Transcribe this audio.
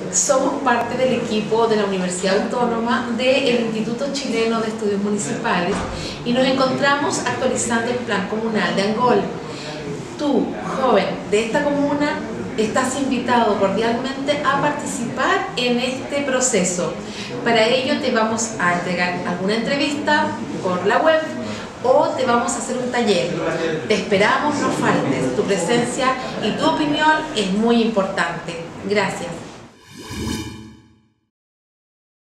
Somos parte del equipo de la Universidad Autónoma del Instituto Chileno de Estudios Municipales y nos encontramos actualizando el Plan Comunal de Angol. Tú, joven de esta comuna, estás invitado cordialmente a participar en este proceso. Para ello te vamos a entregar alguna entrevista por la web o te vamos a hacer un taller. Te esperamos, no faltes. Tu presencia y tu opinión es muy importante. Gracias.